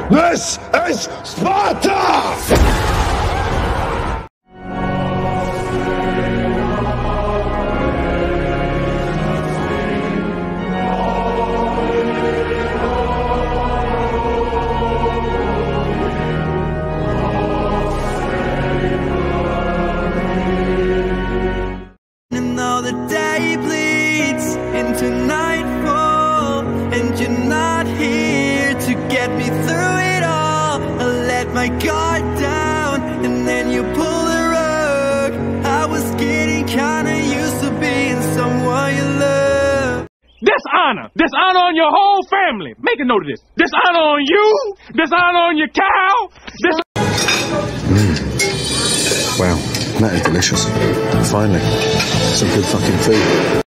This is Sparta! The day bleeds into nightfall, and you're not here to get me through it all. I let my guard down, and then you pull the rug. I was getting kinda used to being someone you love. Dishonor on your whole family. Make a note of this. Dishonor on you, dishonor on your cow. Wow, that is delicious. Finally, some good fucking food.